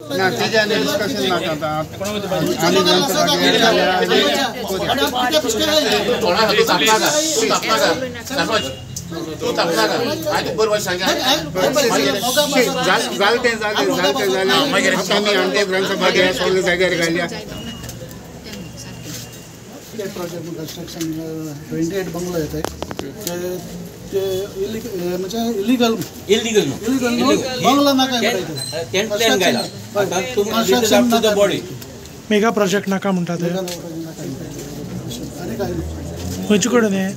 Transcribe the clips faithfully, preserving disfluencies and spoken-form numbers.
ना त्याच्या डिस्कशन नाका आता आणि नंतर तू तापला का आज बरोबर सांगा जालते जाले जालते जाले आम्ही आणते ग्रामसभा घ्या सगळ्या जागेवर घालया project construction twenty eight bungalow येत आहे ते म्हणजे इलिगल इलिगल इलिगल बंगला नाका बॉडी मेगा प्रोजेक्ट नाका म्हणतात ते आणि काय खंयचे कडेन हे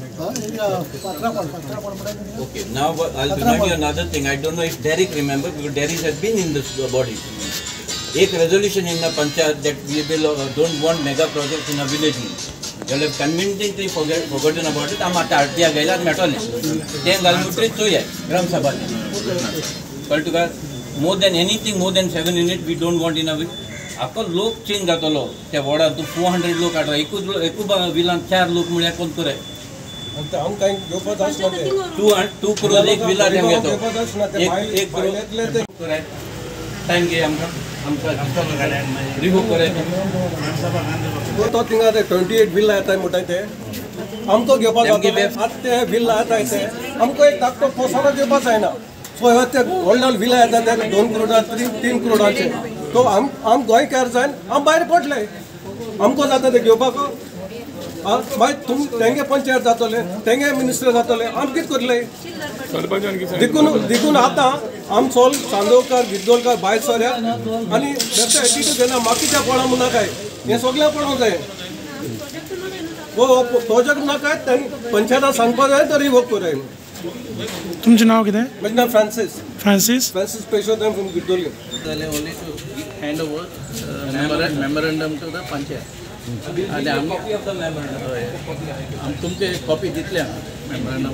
Okay, now I'll remind you another thing. I don't know if Derek remember because Derek has been in this body. एक resolution in the panchayat that we will uh, don't want mega projects in a village. You have convincingly forget, forgotten about it. हम आता आरटीया गैला metal ने. ते गालमुट्री तो है ग्राम सभा ने. Particular more than anything, more than seven unit we don't want in a village. आपको लोक चेंज जातो लो त्या वडा तू four hundred लोक आठवा एकूच एकू विलान चार लोक मिळ्या कोण करे अंत हम काही जोपत असते टू टू करोड एक विला देम घेतो एक एक करोड करे टाइम घे आमका आमका रिव्यू करे वो तो तिंगा ते ट्वेंटी एट विला येता मोठा ते हमको घेवपा जातो आते विला येता ते हमको एक ताकतो पोसारा घेवपा जायना सो ते गोल्डन विला येता ते दोन करोड तीन करोडाचे तो हम हम गोंयकार जावन हम भायर पडले हमको जाता ते घेवपाक भाई तुम तेंगे पंचायत जातले तेंगे मिनिस्टर जातले हम कित करले देखून देखून आता हम सोल चांदोवकर गिद्दोलकर भायर सऱ्या आनी बेश्टे एटीट्यूड घेना माकीच्या कोणा म्हणा काय हे सगळ्या पळोवंक जाय वो प्रोजेक्ट नाका पंचायताक सांगपा जाय तर रिवोक कराय तुमचें नांव कितें म्हजें नांव फ्रांसीस फ्रांसीस फ्रांसीस पेशोदेम फ्रॉम गिद्दोली only to hand over uh, memorandum, memorandum to the panchayat. And I'm copy of the memorandum. I'm तुमके copy दितले memorandum.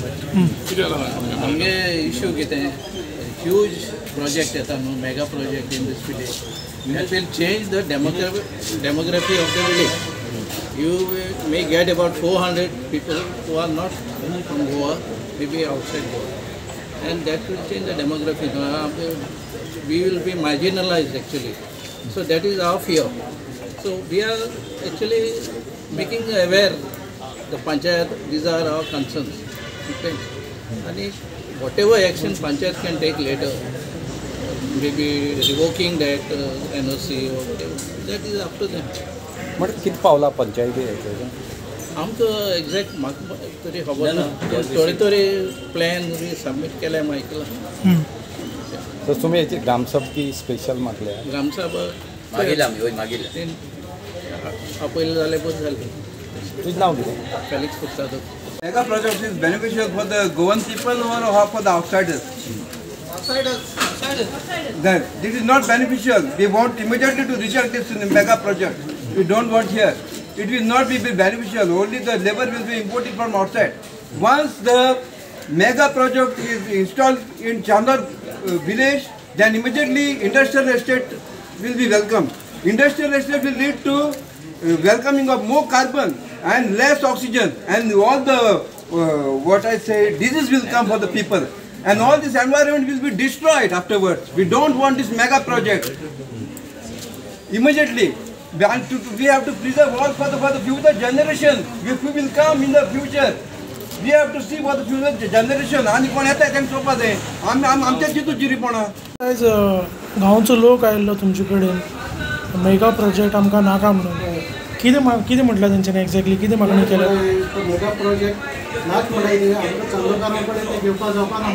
हमगे issue किते huge project है तानु mega project in this village. That will change the demography demography of the village. You may get about four hundred people who are not from Goa, maybe outside Goa, and that will change the demography. We will be marginalized actually. So that is our fear. So we are actually making aware the panchayat, these are our concerns. Okay. And if whatever action panchayat can take later, maybe revoking that uh, N O C or whatever, that is up to them. But कित पावला पंचायती आमको exact म्हाका तरी खबर ना थोडे थोडे plan submit केल्या मायकला तर तुम्ही याची ग्रामसभा की स्पेशल म्हटले ग्रामसभा मागील आम्ही होय मागील आपयले जाले बस झाले तुझं नाव कितें Felix Furtado Mega project is beneficial for the Goan people or for the outsiders? outsiders That this is not beneficial. We want immediately to reject this mega project. We don't want here. It will not be beneficial. Only the labor will be imported from outside. Once the mega project is installed in Chandar uh, village, then immediately industrial estate will be welcomed. Industrial estate will lead to uh, welcoming of more carbon and less oxygen, and all the uh, what I say disease will come for the people, and all this environment will be destroyed afterwards. We don't want this mega project. Immediately, we have to, we have to preserve all for the, for the future generation. If we will come in the future, we have to see for the future generation. आणि कोण येता त्यांना सोपा जाय आम आमच्या चितू जिरीपणा आयज गांवचो लोक आयिल्लो तुमचे कडेन मेगा प्रोजेक्ट आमकां नाका म्हणून कितें कितें म्हटलें तेंच्यांनी एक्झॅक्टली कितें मागणी केल्या मेगा प्रोजेक्ट नाच म्हणायचे आमकां चांदोकारां कडेन ते घेवपा जावपा ना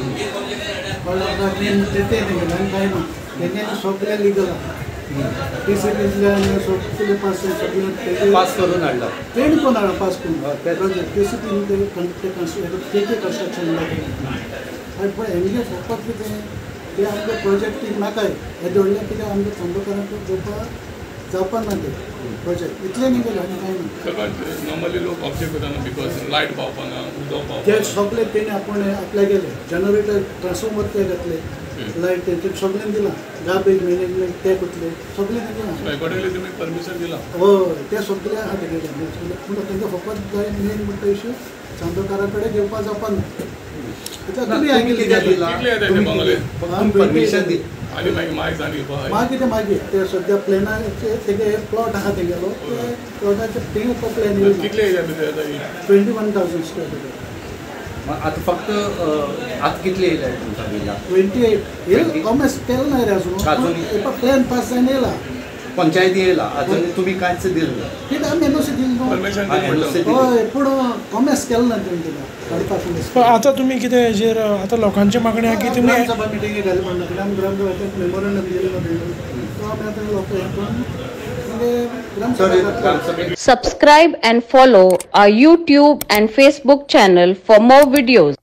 ते ते काय ना तेंच्यांनी सगळें लिगल टी सी पीतल्यान सगळे पास सगळे पास करून हाडला तेणी कोण हाडला पास करून प्रोजेक्ट टी सी पी ते कन्स्ट्रक्शन आनी पण हेंगे फकत कितें ते आमकां प्रोजेक्ट नाकाय हे धोडले कितें आमकां चांदोकारांक घेवपा जावपा ना ते प्रोजेक्ट इतलें न्ही केलें आनी कांय ना नॉर्मली लोक ऑब्जेक्ट करता बिकॉज लायट पावपाना उदक पावपाना ते सगळे तेणी आपूण आपल्या गेले जनरेटर ट्रान्सफॉर्मर ते घातले लायट ते सगळ्यांनी दिलां गार्बेज मॅनेजमेंट ते करतले सगळें दिलां अकॉर्डिंगली तुमी परमिशन दिलां हय ते सगळे आहा तेगे पूण तांकां फकत जाय मेन म्हणटा इश्यू चांदोकारा कडेन घेवपा जावपा ना तुमी हांवें कितें दिलां परमिशन दी आनी मागीर मायज आनी पळय मागीर कितें मागीर ते सद्या प्लेनाचे तेगे प्लॉट आहा तेगेलो ते प्लॉटाचे थिंग तो प्लॅन येयला कितले एरिया भितर येता twenty one thousand square metre आता फक्त आता कितले येयला तुमचा विला ट्वेंटी एट हे कॉमर्स केलं नाही रे अजून पण प्लॅन पास जावन येयला पंचायती येयला अजून तुम्ही कांयच दिलं ना कित्याक आमी एनओसी दिली परमिशन न्हू हय पूण कॉमर्स केलं ना तुमी तिका काडपाक पण आता तुमी कितें हेजेर आता लोकांची मागणी आहा की तुमी ग्रामसभा मिटिंगे घाली पडना कित्याक आमी ग्रामसभेक मेमोरंडम दिलेलो सो आमी आतां लोक हें करून मागीर ग्रामसभा Subscribe and follow our YouTube and Facebook channel for more videos.